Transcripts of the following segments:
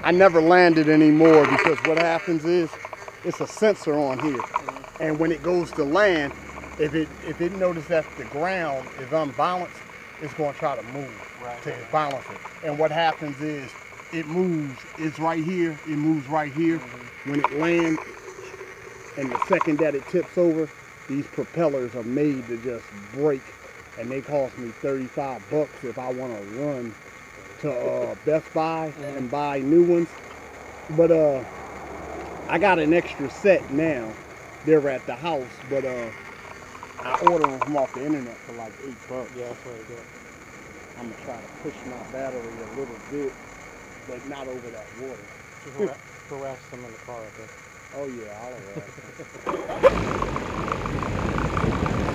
I never landed anymore because what happens is it's a sensor on here, and when it goes to land, if it notices that the ground is unbalanced, it's going to try to move to balance it. And what happens is it moves. It's right here. It moves right here. When it lands, and the second that it tips over, these propellers are made to just break, and they cost me $35 if I want to run to Best Buy and buy new ones. But I got an extra set now. They're at the house, but I order them from off the internet for like $8. Yeah, that's what I do. I'm gonna try to push my battery a little bit, but not over that water. Just harass them in the car, I think. Oh yeah, I'll harass them.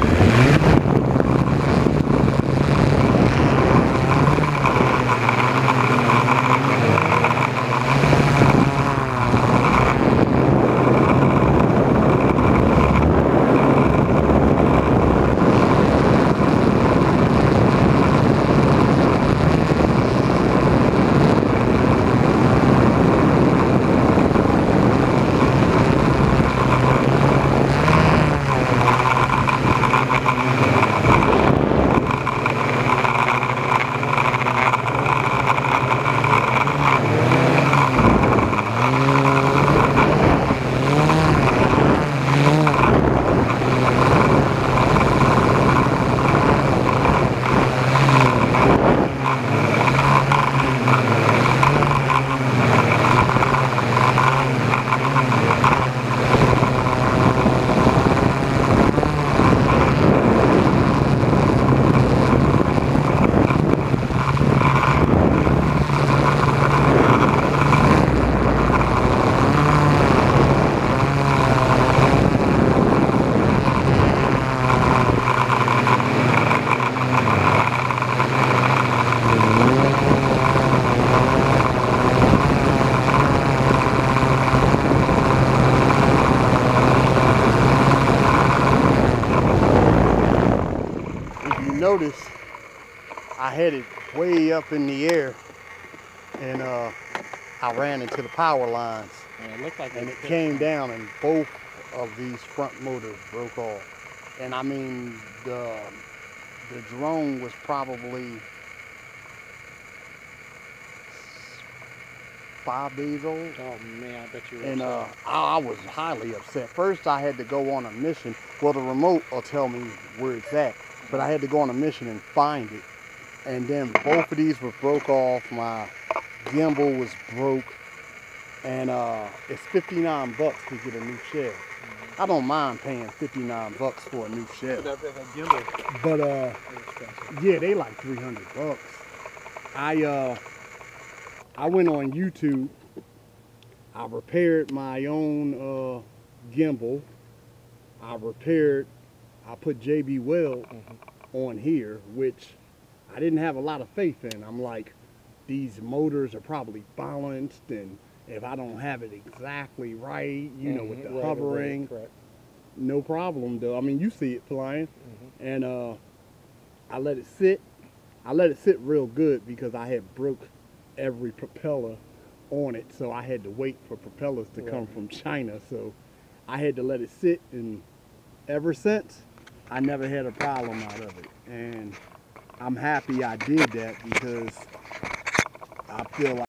Notice I had it way up in the air, and I ran into the power lines, and it looked like and it came down, and both of these front motors broke off. And I mean, the drone was probably 5 days old. Oh man, I bet you were And upset. I was highly upset. First I had to go on a mission. Well, the remote will tell me where it's at, but I had to go on a mission and find it. And then both of these were broke off. My gimbal was broke, and it's $59 to get a new shell. I don't mind paying $59 for a new shell. But yeah, they like $300. I went on YouTube. I repaired my own gimbal. I put JB Weld on here, which I didn't have a lot of faith in. I'm like, these motors are probably balanced, and if I don't have it exactly right, you know, with the hovering, no problem though. I mean, you see it flying. And I let it sit. I let it sit real good because I had broke every propeller on it, so I had to wait for propellers to come from China. So I had to let it sit, and ever since I never had a problem out of it. And I'm happy I did that because I feel like